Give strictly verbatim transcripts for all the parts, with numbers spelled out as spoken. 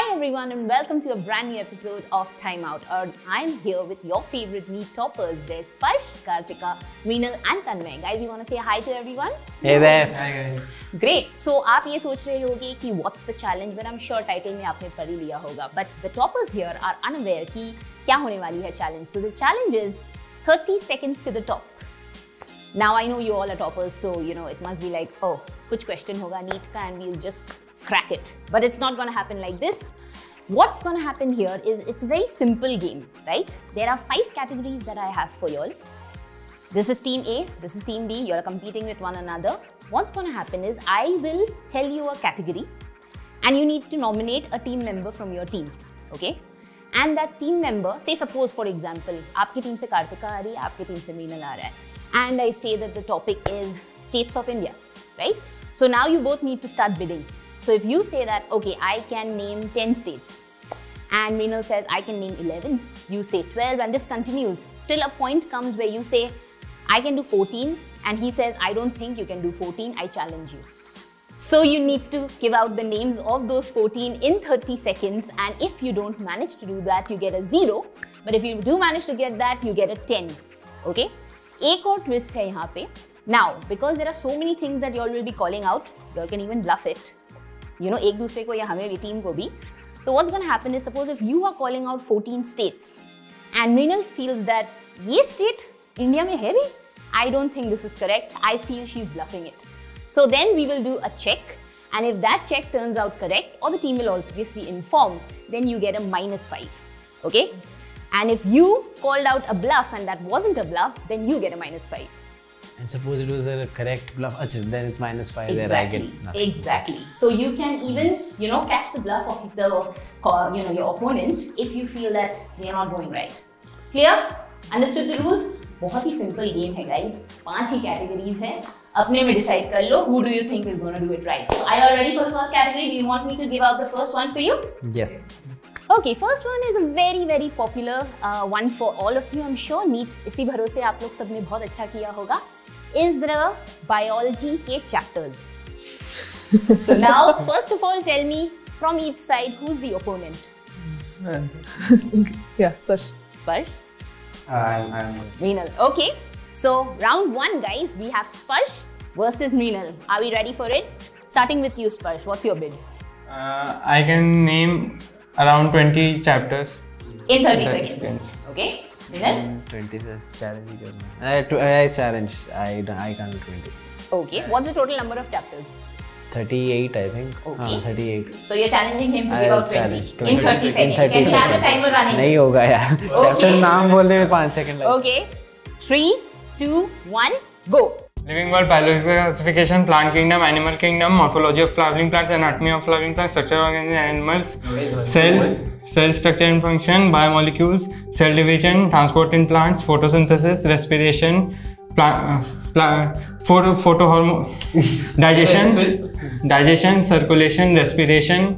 Hi everyone and welcome to a brand new episode of Time Out. And I'm here with your favorite meat toppers. There's Sparsh, Kartika, Meenal and Tanmay. Guys, you want to say hi to everyone? Hey there. Hi guys. Great. So आप ये सोच रहे होगे कि what's the challenge? But I'm sure title में आपने पढ़ ही लिया होगा. But the toppers here are unaware कि क्या होने वाली है challenge. So the challenge is thirty seconds to the top. Now I know you all are toppers, so you know it must be like, oh, कुछ question होगा NEET का and we'll just crack it. But it's not going to happen like this. What's going to happen here is it's a very simple game, right? There are five categories that I have for you all. This is team A, this is team B, you're competing with one another. What's going to happen is I will tell you a category and you need to nominate a team member from your team, okay? And that team member, say suppose for example, आपकी team से कार्तिका आ रही है, आपकी team से मीनल आ रहा है. And I say that the topic is states of India, right? So now you both need to start bidding. So if you say that, okay, I can name ten states and Meenal says I can name eleven, you say twelve and this continues till a point comes where you say I can do fourteen and he says I don't think you can do fourteen, I challenge you. So you need to give out the names of those fourteen in thirty seconds and if you don't manage to do that, you get a zero. But if you do manage to get that, you get a ten, okay? एक और twist है यहाँ पे. Now, because there are so many things that you all will be calling out, you all can even bluff it. You know, एक दूसरे को या हमें भी team को भी. So what's going to happen is suppose if you are calling out fourteen states and Meenal feels that ये state India में है भी, I don't think this is correct. I feel she's bluffing it. So then we will do a check and if that check turns out correct or the team will also obviously inform, then you get a minus five, okay? And if you called out a bluff and that wasn't a bluff, then you get a minus five. And suppose it was a correct bluff, then it's minus five. Exactly. There I get nothing. Exactly. So you can even, you know, catch the bluff of the, uh, you know, your opponent if you feel that they are not going right. Clear? Understood the rules? बहुत ही simple game है, guys. पांच ही categories हैं. अपने में decide कर लो. Who do you think is going to do it right? So are you all ready for the first category? Do you want me to give out the first one for you? Yes. Okay, first one is a very very popular uh, one for all of you. I'm sure NEET इसी भरोसे आप लोग सबने बहुत अच्छा किया होगा. Is the biology के chapters. So now, first of all, tell me from each side who's the opponent. Yeah, Sparsh. Sparsh. I'm. I'm. Meenal. Okay. So round one, guys. We have Sparsh versus Meenal. Are we ready for it? Starting with you, Sparsh. What's your bid? Uh, I can name around twenty chapters. In thirty, thirty seconds. seconds. Okay. Meenal. twenty challenge. I, I challenge. I, I can't do twenty. Okay. What's the total number of chapters? thirty-eight, I think. Okay. Uh, thirty-eight. So you're challenging him to give out twenty in thirty seconds. In thirty Can you have the timer running? नहीं होगा यार. Chapter नाम बोलने में five second लगेगा. Okay. Three, two, one, go. Living world, biological classification, plant kingdom, animal kingdom, morphology of flowering plants, anatomy of flowering plants, structure of animals, cell, cell structure and function, biomolecules, cell division, transport in plants, photosynthesis, respiration, plant, uh, plant, photo, photo hormone, digestion, digestion, circulation, respiration,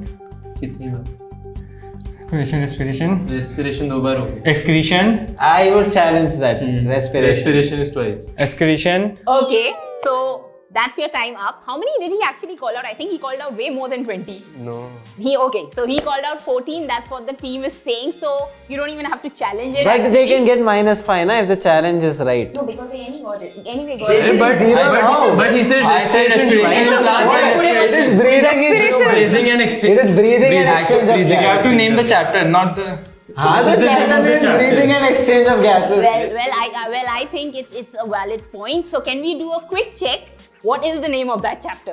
respiration, respiration, Respiration दो बार हो गया. excretion, I would challenge that. Respiration. Respiration is twice. excretion. Okay, so that's your time up. How many did he actually call out? I think he called out way more than twenty. No. He okay, so he called out fourteen. That's what the team is saying. So you don't even have to challenge it. But actually. they can get minus five, na, if the challenge is right. No, because they any got it. Anyway, got But, it. but, but, but he said respiration. It is breathing. Breathing and exchange. It is breathing and exchange of You have to gases. name the chapter, not the. हाँ, the chapter name is breathing and exchange of gases. Well, well, I uh, well, I think it, it's a valid point. So can we do a quick check? What is the name of that chapter?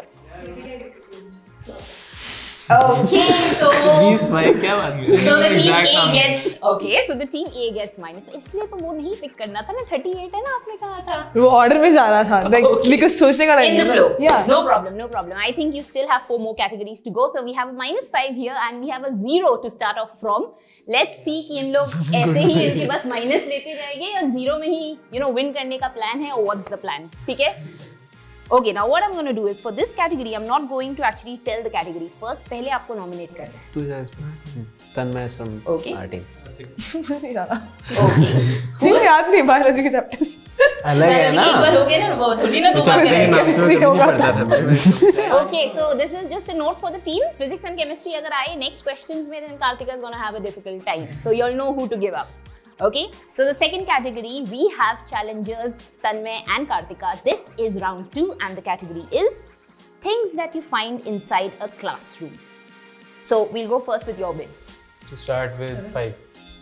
Okay, so These भाई क्या बात है? so the team Exact A number. gets okay. So the team A gets minus. इसलिए तो वो नहीं pick करना था ना. thirty-eight है ना आपने कहा था. वो ऑर्डर में जा रहा था like Okay. because सोचने का In time the flow. yeah No problem, no problem. I think you still have four more categories to go. So we have a minus five here and we have a zero to start off from. Let's see कि इन लोग ऐसे ही इनके बस minus लेते जाएंगे और zero में ही you know win करने का plan है or what's the plan? ठीक है? Okay, now what I'm going to do is for this category, I'm not going to actually tell the category. First, पहले आपको nominate करना है. तू जा इसमें. Tanmay is from Okay. our team. नहीं जा रहा Okay. नहीं याद नहीं बायोलॉजी के चैप्टर्स। अलग है ना, एक बार हो गया ना, वो थोड़ी ना दो बार चैप्टर के नाम तो Chemistry कभी नहीं होगा पढ़ता था। Okay, so this is just a note for the team. Physics and chemistry अगर आए next questions में, then Kartika is gonna have a difficult time. So you'll know who to give up. Okay, so the second category we have challengers Tanmay and Kartika. This is round two, and the category is things that you find inside a classroom. So we'll go first with your bid. To start with five.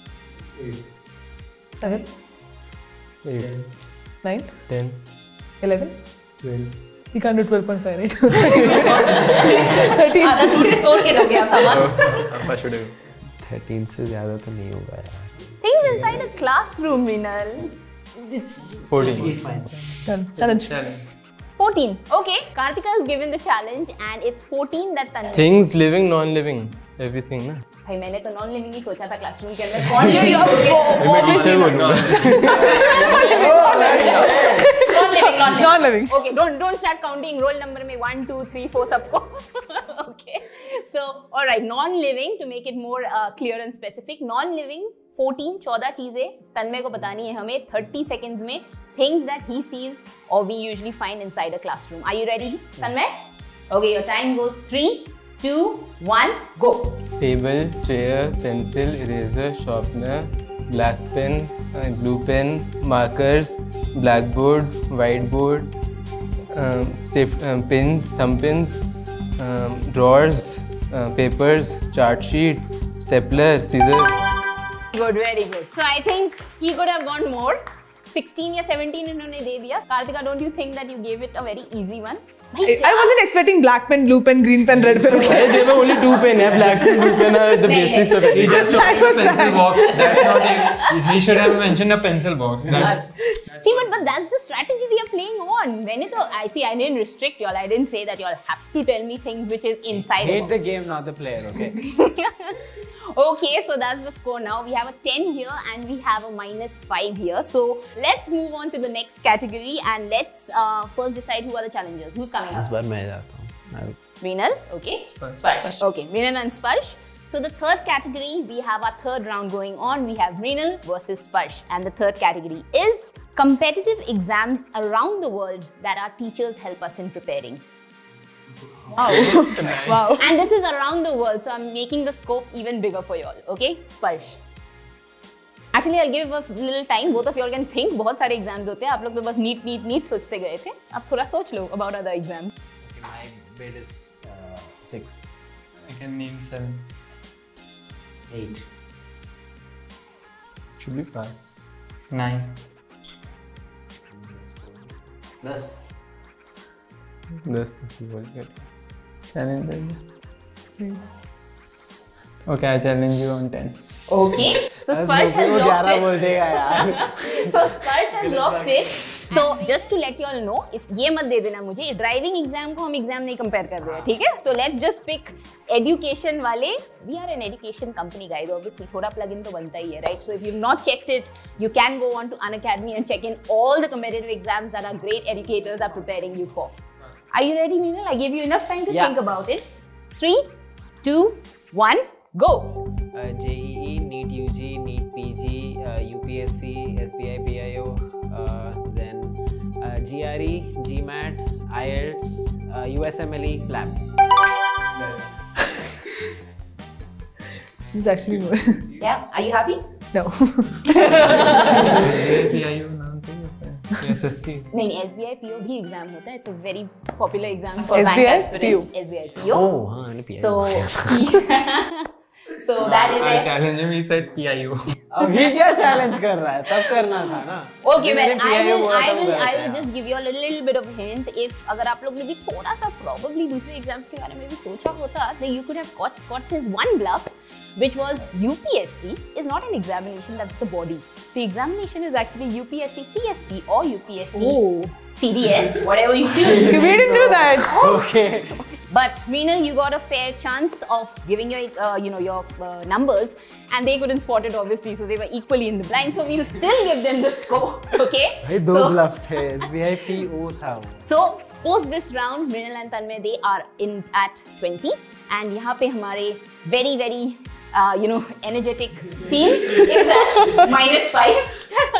Seven, Eight. nine, Ten. eleven. Twelve. You can't do twelve point five, right? thirteen. आधा टूट तोड़ के दोगे आप सामान. Apa should I? Thirteen से ज्यादा तो नहीं होगा यार। Things inside a classroom, Minal. Fourteen. Done. Challenge. fourteen. Okay, Kartika is given the challenge, and it's fourteen that Tanmay. Things living, non-living, everything ना. भाई मैंने तो नॉन लिविंग ही सोचा था क्लासरूम के अंदर. कौन लिविंग? मैं टीचर बोलूँगा. Non living, non living. Non-living. Okay, don't don't start counting roll number में one, two, three, four सबको. Okay, so all right, non-living to make it more uh, clear and specific. Non-living fourteen, चौदह चीजें तन्मय को बतानी है हमें thirty seconds में. Things that he sees or we usually find inside a classroom. Are you ready, Tanmay? Okay, your time goes three, two, one, go. Table, chair, pencil, eraser, sharpener, black pen, uh, blue pen, markers, blackboard, whiteboard, um, safe, um, pins, thumb pins, um, drawers, uh, papers, chart sheet, stapler, scissors. Good, very good. So I think he could have gone more. sixteen या seventeen इन्होंने दे दिया. Kartika, don't you think that you gave it a very easy one? I, I wasn't expecting black pen, blue pen, green pen, red pen. Hey, there were only two pen, yeah, black pen, blue pen are the basic stuff. He just That showed was the pencil sad. box. That's not it. He should have mentioned a pencil box. That's, See, but, but that's the strategy they are playing on. मैंने तो I see I didn't restrict y'all. I didn't say that y'all have to tell me things which is inside. Hate the game, not the player, okay? Okay, so that's the score now. We have a ten here and we have a minus five here. So let's move on to the next category and let's uh, first decide who are the challengers. Who's coming इस up? बार मैं जाता हूँ। Vinal, okay. Sparsh. Okay, Vinal and Sparsh. So the third category, we have our third round going on. We have Vinal versus Sparsh. And the third category is competitive exams around the world that our teachers help us in preparing. Wow. Wow. And this is around the world, so I'm making the scope even bigger for y'all. Okay, Sparsh. Actually, I'll give a little time. Both of y'all can think. बहुत सारे exams होते हैं. आप लोग तो बस neat, neat, neat सोचते गए थे. अब थोड़ा सोच लो about other exams. Okay, my bid is uh, six, I can name seven. eight. Should be fast. Nine. दस. That's the whole get. Challenge. Okay, I challenge you on ten. Okay. So Sparsh has locked ग्यारह it. बोल देगा यार. So Sparsh has locked it. So just to let you all know, इस ये मत दे देना मुझे. ड्राइविंग एग्जाम को हम एग्जाम नहीं कंपेयर कर रहे हैं, ठीक है? So let's just pick education वाले. We are an education company, guys. Obviously, थोड़ा plug-in तो बनता ही है, right? So if you've not checked it, you can go on to Unacademy and check in all the competitive exams that our great educators are preparing you for. Are you ready, Meenal? I gave you enough time to Yeah. think about it. Three, two, one, go. Uh, J E E, NEET U G, NEET P G, uh, U P S C, S B I P I O, uh, then uh, G R E, GMAT, I E L T S, uh, U S M L E, P L A B. This is actually more. Yeah, are you happy? No. S S C. नहीं नहीं S B I P O भी exam होता है. It's a very popular exam for S B I bank aspirants. S B I P O. Oh, हाँ, मैंने P I O. So, so that is I it. challenge him. He said P I O. अभी क्या challenge कर रहा है? तब करना था ना. Okay, well, मैंने I P I O will, बोला I था, will, वो I गलत will है. just give you a little, little bit of hint. If अगर आप लोग ने भी थोड़ा सा probably दूसरे exams के बारे में भी सोचा होता, then you could have caught caught his one bluff, which was U P S C is not an examination. That's the body. The examination is actually U P S C C S C or U P S C Oh. C D S, whatever you choose. We didn't do that. Okay. But Meenal, you got a fair chance of giving your, uh, you know, your uh, numbers, and they couldn't spot it obviously, so they were equally in the blind. So we'll still give them the score, okay? भाई दो so, bluff थे. S B I P O था वो. so post this round, Meenal and Tanmay, they are in at twenty, and यहाँ पे हमारे very very uh, you know energetic team is at minus five.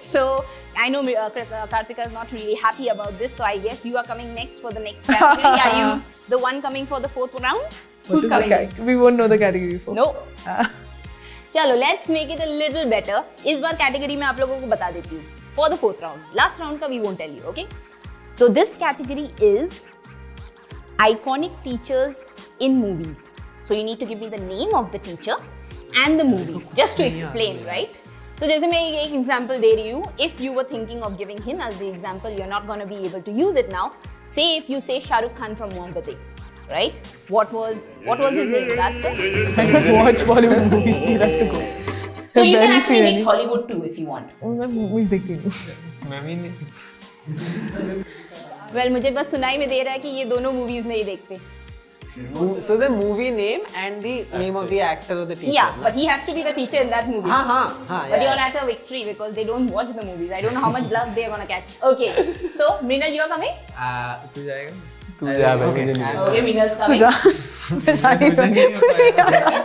So I know uh, Kartika is not really happy about this, so I guess you are coming next for the next category. Are you the one coming for the fourth round? What Who's is the coming? cat- We won't know the category before. No. चलो let's make it a little better. इस बार category मैं आप लोगों को बता देती हूँ. For the fourth round, last round का we won't tell you, okay? So this category is iconic teachers in movies. So you need to give me the name of the teacher and the movie, just to explain, right? तो जैसे मैं एक example दे रही हूँ, if you were thinking of giving him as the example, you're not going to be able to use it now. Say if you say Shah Rukh Khan from Mohabbatein, right? What was what was his name? That's it. I don't watch Bollywood movies. You have to go. So you can barely actually seen mix any. Hollywood too if you want. मैं movies देखती हूँ. मैं भी नहीं. Well, मुझे बस सुनाई में दे रहा है कि ये दोनों movies नहीं देखते. So the movie name and the name of the actor or the teacher. Yeah, but he has to be the teacher in that movie. हाँ हाँ हाँ. But you're at a victory because they don't watch the movies. I don't know how much love they're gonna catch. Okay, so Mrinal, you are coming? तू जाएगा? तू जा भाई, मुझे नहीं पता. Okay, Mrinal's तू coming. जा. मैं जा नहीं रहा. मुझे नहीं आ रहा.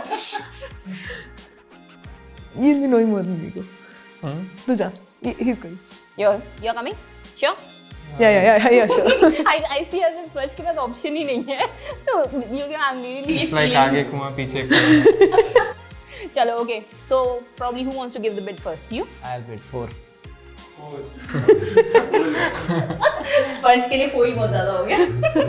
You know him more than me. Go. तू जा. He- He's going. You're you're coming? Sure. Yeah, yeah, yeah, yeah, sure. I I see as if Sparsh के पास option ही नहीं है. तो you can I'm really It's like feeling- आगे कुआं पीछे कुआं. चलो, okay. So probably who wants to give the bid first? You? I'll bid four. स्पर्श के लिए फोर ही बहुत ज्यादा हो गया.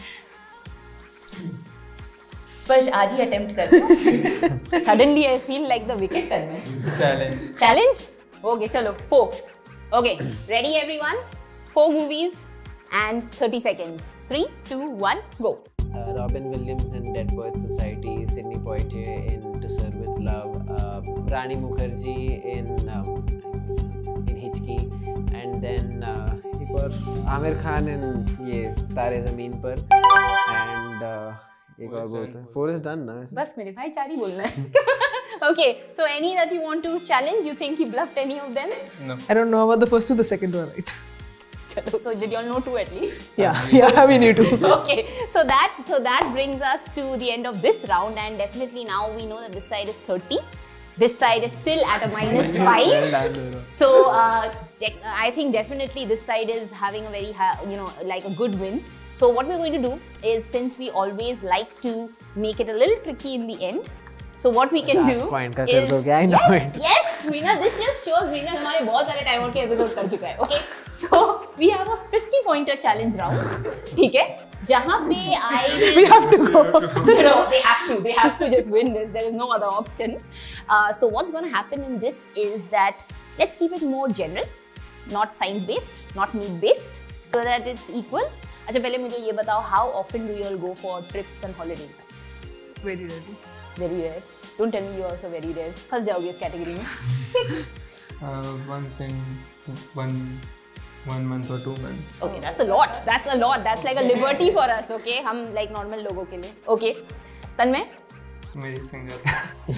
स्पर्श आज ही अटेम्प्ट करते हो. Suddenly I feel like the wicket per me. Challenge. Challenge? Okay, चलो four. Okay, ready everyone? Four movies and thirty seconds. Three, two, one, go. Uh, Robin Williams in Dead Poets Society, Sidney Poitier in To Serve With Love, uh, Rani Mukherjee in um, in Hichki, and then uh, एक और Aamir Khan in ये तारे ज़मीन पर, and uh, एक और बहुत है. Four is done ना? बस मेरे भाई चार ही बोलना है. Okay, so any that you want to challenge? You think he bluffed any of them? I don't know about the first two, the second one, right? चलो, so did you all know two at least? Yeah, yeah, we need to. Okay, so that so that brings us to the end of this round, and definitely now we know that this side is thirty, this side is still at a minus five. So uh, de- I think definitely this side is having a very ha- you know like a good win. So what we're going to do is, since we always like to make it a little tricky in the end, so what we can पचास do point का is कर दोगे, I know yes, it. yes, Meena, this just shows Meena हमारे बहुत सारे time out के episode कर चुका है. Okay, so we have a fifty pointer challenge round. ठीक है, जहाँ पे I will, We have to go. you know, they have to, they have to just win this. There is no other option. Uh, so what's going to happen in this is that let's keep it more general, not science based, not need based, so that it's equal. अच्छा, पहले मुझे ये बताओ, how often do you all go for trips and holidays? Very ready. Very rare. Don't tell me you're also very rare. फंस जाओगे इस category में. Uh, once in one one month or two months. Okay, that's a lot. That's a lot. That's like a liberty for us. Okay, हम like normal लोगों के लिए. Okay, तन्मय? मेरी संग जाता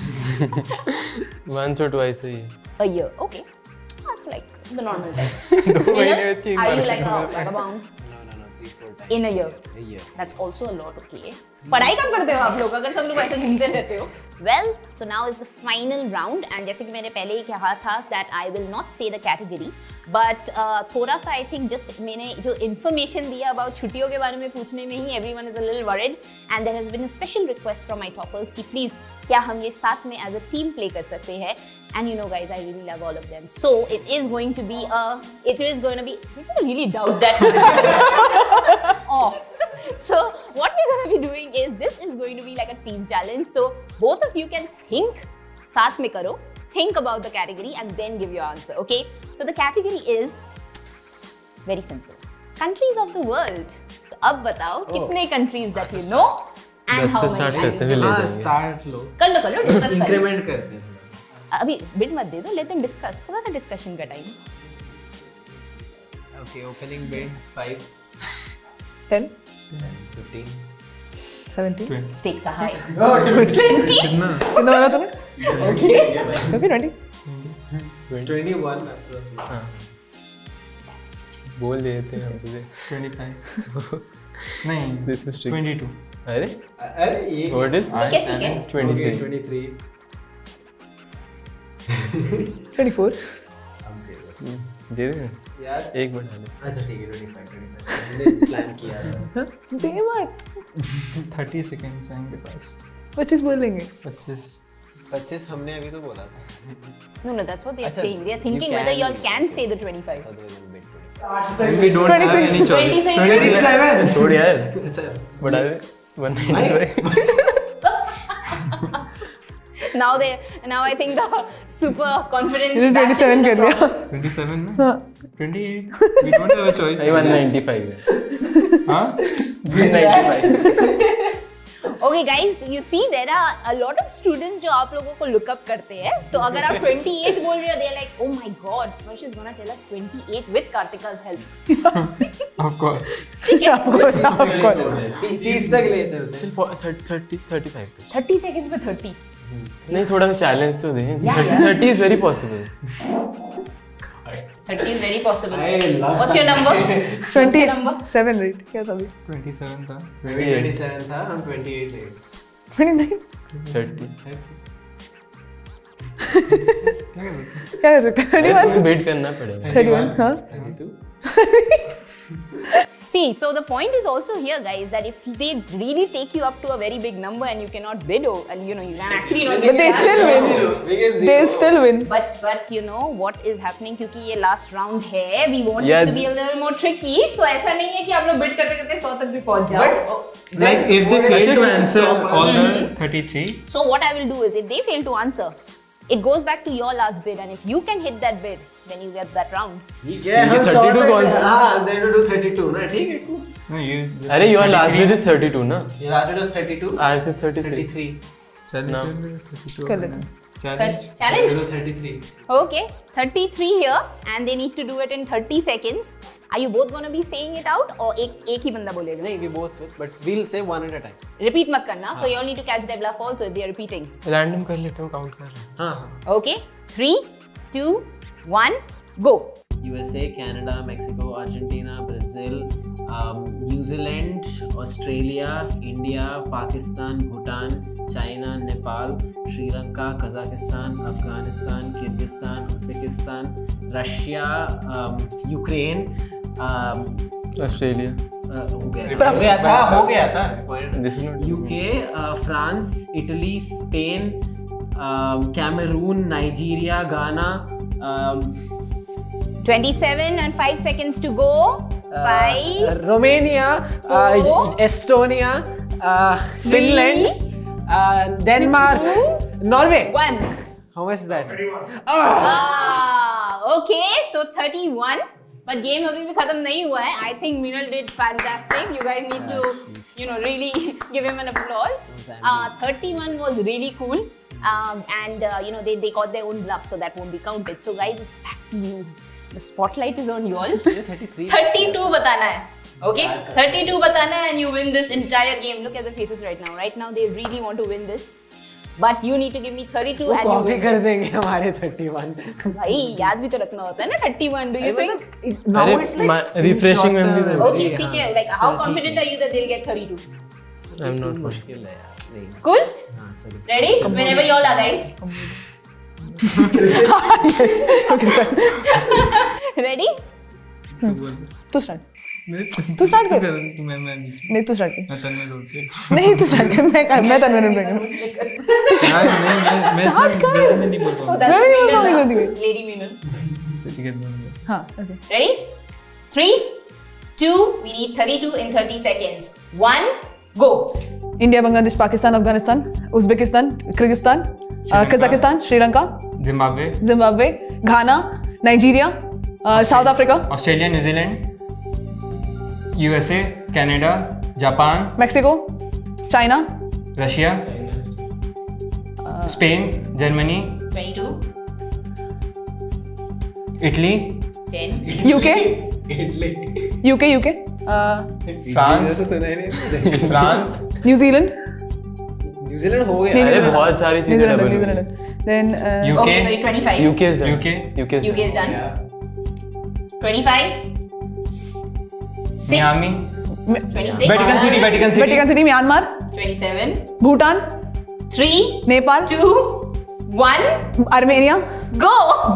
है. Once or twice a year. A year. Okay, that's like the normal time. दो महीने में तीन Are bar you like a करना vagabond? No no no, three four times. In a year. A year. That's also a lot. Okay. पढ़ाई कब करते हो आप लोग अगर सब लोग ऐसे घूमते रहते हो? Well, so now is the final round, and जैसे कि मैंने पहले ही कहा था that I will not say the category, but uh, थोड़ा सा I think just मैंने जो information दिया about छुट्टियों के बारे में पूछने में ही everyone is a little worried, and there has been a special request from my toppers कि please क्या हम ये साथ में as a team play कर सकते हैं? And you know guys, I really love all of them, so it is going to be a it is going to be I don't really doubt that. Oh. So what we're going to be doing is this is going to be like a team challenge. So both of you can think, साथ में करो, think about the category and then give your answer. Okay? So the category is very simple. Countries of the world. तो अब बताओ कितने countries that you know and दस how से many. start are करते you- हुए ले हाँ, जाएंगे. start लो. कर लो कर लो डिस्कस कर लो. Increment करते हैं थोड़ा सा. अभी बिड मत दे दो, लेते हैं डिस्कस, थोड़ा सा डिस्कशन का time. Okay, opening bid five, ten, fifteen. seventeen. Stakes are high. twenty? कितना बोला तूने? Okay. Okay, twenty. twenty-one approximately. बोल देते हैं हम तुझे. twenty-five. नहीं. This is tricky. twenty-two. अरे अरे ये what is ठीक है ठीक है. twenty-three. twenty-three. twenty-four. दे दें यार एक बढ़ा ले। अच्छा ठीक है ट्वेंटी फाइव ट्वेंटी फाइव मैंने प्लान किया था। दे मत। थर्टी सेकेंड्स हैं इनके पास। पच्चीस बोलेंगे। पच्चीस पच्चीस हमने अभी तो बोला था। No, no, that's what they're Achha, saying. They're thinking you whether can- y'all can say the twenty-five. Otherwise we'll bet twenty-five. We don't have twenty-six. any choice. twenty-six. छोड़ यार बढ़ा दे one ninety-five। Now they, now I think the super confident. इन्होंने twenty-seven कर लिया। twenty-seven ना? हाँ। twenty-eight. We don't have a choice. नहीं one ninety-five है। हाँ? one ninety-five। Okay guys, you see there are a lot of students जो आप लोगों को look up करते हैं। तो अगर आप twenty-eight बोल रहे हो, they're like, oh my God, Sparsh is gonna tell us twenty-eight with Kartika's help. Of course. ठीक है? Of course, of course. तीस तक ले चलते चल for thirty thirty thirty-five पे। thirty seconds में thirty. नहीं थोड़ा सा चैलेंज तो दे। thirty is very possible। thirty is very possible. What's your number? What's your number? twenty-seven rate क्या था अभी? twenty-seven था. हैं। twenty-seven था हम twenty-eight ले गए। twenty-nine. thirty। क्या कर सकते हैं? thirty-one. वेट करना पड़ेगा। thirty-one. हाँ. See, so the point is also here, guys, that if they really take you up to a very big number and you cannot bid, or, and you know, you can actually not But they still win. We give zero. They'll still win. But but you know what is happening क्योंकि ये last round है, we want Yeah. it to be a little more tricky. So ऐसा नहीं है कि आप लोग bid करते करते सौ तक भी पहुंच जाओ. Like if they fail to answer all the thirty-three. So what I will do is if they fail to answer, it goes back to your last bid, and if you can hit that bid, then you get that round. ठीक है हम thirty-two सौ तक- कौन सा? हाँ then to do thirty-two ना ठीक है cool. No, you. just अरे your last thirty-three. bid is thirty-two ना? Your last bid was thirty-two. Ours is thirty-three। thirty-three. चल No. thirty-two. कर लेते हैं। Challenge. Challenge. Do thirty-three. Okay, thirty-three here, and they need to do it in thirty seconds. Are you both gonna be saying it out, or एक एक ही बंदा बोलेगा? नहीं we both will, but we'll say one at a time. Repeat मत करना. So you all need to catch their bluff also if they are repeating. Random कर लेते हैं काउंट कर रहे हैं। हाँ हाँ. Okay, three, two, one, go. U S A, Canada, Mexico, Argentina, Brazil, um, New Zealand, Australia, India, Pakistan, Bhutan, China, Nepal, Sri Lanka, Kazakhstan, Afghanistan, Kyrgyzstan, Uzbekistan, Russia, um, Ukraine. Um, Australia. uh, हो गया था, हो गया था, हो गया था. This is not U K, uh, France, Italy, Spain, um, Cameroon, Nigeria, Ghana. Um, twenty-seven and five seconds to go. Five, Uh, Romania, Four. uh, Estonia, uh, Finland, uh, Denmark, two, Norway. one. How much is that? Ah, okay, so thirty-one. But game अभी भी खत्म नहीं हुआ है. I think Minal did fantastic. You guys need to, you know, really give him an applause. Uh, thirty-one was really cool. Um, and uh, you know they, they got their own bluff, so that won't be counted. So guys, it's back to you. The spotlight is on you all. thirty-three. thirty-two बताना है. Okay, thirty-two बताना है and you win this entire game. Look at the faces right now. Right now they really want to win this. But you need to give me thirty-two and you copy win कर this. देंगे हमारे thirty-one. भाई याद भी तो रखना होता है ना thirty-one. Do you think? अरे रिफ्रेशिंग मेमोरी तो Okay, ठीक है. Like how confident are you that they'll get thirty-two? I am not मुश्किल है यार. नहीं. Cool? हाँ चलो. Ready? Whenever you all are, guys. Ready? तू स्टार्ट तू स्टार्ट कर मैं मैं नहीं तू स्टार्ट कर मैं तन्मय रोड पे. नहीं तू स्टार्ट कर मैं कर मैं तन्मय रोड पे यार मैं मैं Start कर। मैं मैं नहीं बोल Oh, पाऊंगा. that's मैं भी नहीं Meenal, बोलूंगी, ना? बोलूंगी। Lady Meenal. ठीक है बोलूंगा. हाँ okay Ready? Three, two. We need thirty-two in thirty seconds. One, go. India Bangladesh Pakistan Afghanistan Uzbekistan Kyrgyzstan uh, Kazakhstan Sri Lanka Zimbabwe, Zimbabwe Ghana Nigeria South Africa Australia, New Zealand, USA, Canada, Japan, Mexico China Russia, Spain, Germany, Twenty-two, Italy, ten, UK UK UK France, France, New Zealand New Zealand हो गया. नहीं, अरे New Zealand बहुत सारी चीजें New Zealand double New Zealand then UK, Okay, so you're twenty-five. UK is done UK, UK U K is done. Twenty-five. Six. Miami, Twenty-six. Vatican city, Vatican city, Vatican city Myanmar Twenty-seven. Bhutan Three, Nepal two, one, Armenia go.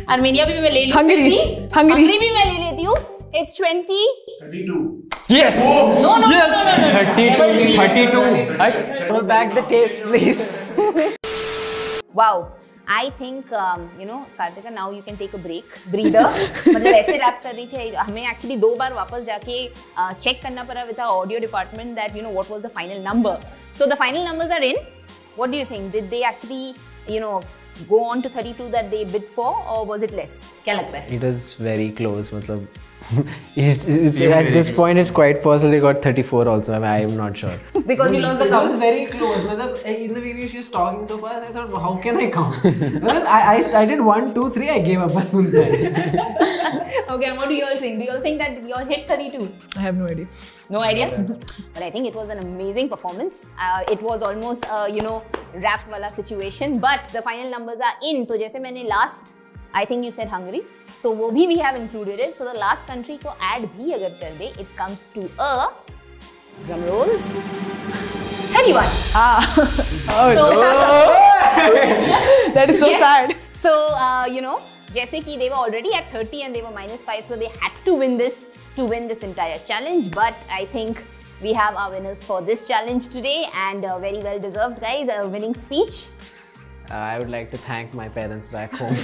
Armenia भी मैं ले लूं। Hungary. Hungary. Hungary भी मैं ले लेती हूँ। It's twenty. Yes. No, no, Yes. no, no, no, no. thirty-two. thirty-two. Roll back the tape, please. Wow. I think um, you know, Kartika, now you can take a break, breather. मतलब ऐसे rap कर रही थी, हमें actually दो बार वापस जाके check करना पड़ा with our audio department that you know what was the final number. So the final numbers are in. What do you think? Did they actually you know go on to thirty-two that they bid for, or was it less? क्या लगता है? It is very close. मतलब it, it's, at this point it's quite possible they got thirty-four also. I mean, I am not sure. Because you lost the It count. was very close. मतलब in the beginning she was talking so fast. I thought, how can I count? मतलब I, I I did one, two, three. I gave up. बस सुनते हैं. Okay, and what do you all think? Do you all think that you all hit thirty-two? I have no idea. No idea. But I think it was an amazing performance. Uh, it was almost uh, you know rap wala situation. But the final numbers are in. तो जैसे मैंने last, I think you said Hungary. So वो भी we have included it. So the last country को add भी अगर कर दे, it comes to a drum rolls thirty-one. Ah. Oh So, no. That is so yes. sad. So uh, you know, जैसे कि they were already at thirty and they were minus five, so they had to win this to win this entire challenge. But I think we have our winners for this challenge today, and uh, very well deserved, guys. A winning speech. Uh, I would like to thank my parents back home.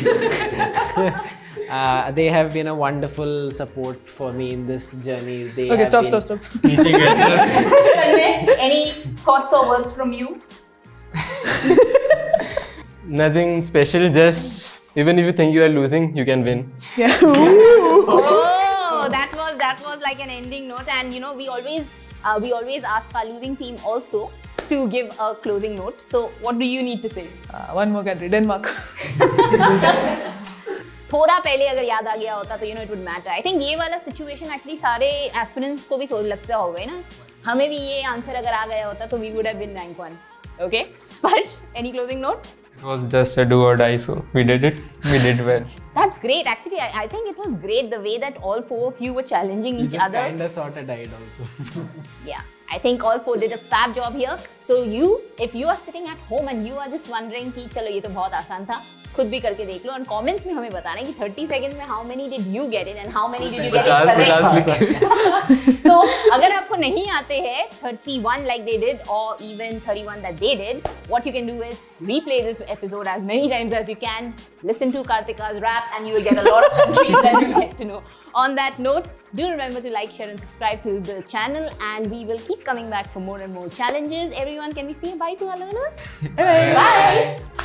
uh, they have been a wonderful support for me in this journey. They Okay, have stop, been, stop, stop. Teaching us. Tanmay, any thoughts or words from you? Nothing special, just even if you think you are losing, you can win. Yeah. Oh, that was that was like an ending note, and you know we always uh, we always ask our losing team also to give a closing note. So what do you need to say? Uh, one more country, Denmark. थोड़ा पहले अगर याद आ गया होता तो you know it would matter. I think ये वाला situation actually सारे aspirants को भी सोच लगता होगा ना. हमें भी ये आंसर अगर आ गया होता तो we would have been rank one. Okay, Sparsh, any closing note? It was just a do or die, so we did it. We did well. That's great. Actually, I, I think it was great the way that all four of you were challenging You each just other. kinda sort of died also. Yeah, I think all four did a fab job here. So you, if you are sitting at home and you are just wondering कि चलो ये तो बहुत आसान था, खुद भी करके देख लो और comments में हमें बताना है कि thirty seconds में how many did you get it and how many did you get it correct. So अगर आपको नहीं आते हैं thirty-one like they did or even thirty-one that they did, what you can do is replay this episode as many times as you can, listen to Kartika's rap, and you will get a lot of countries that you get to know. On that note, do remember to like, share and subscribe to the channel, and we will keep coming back for more and more challenges. Everyone, can we say bye to our learners? Bye! Bye.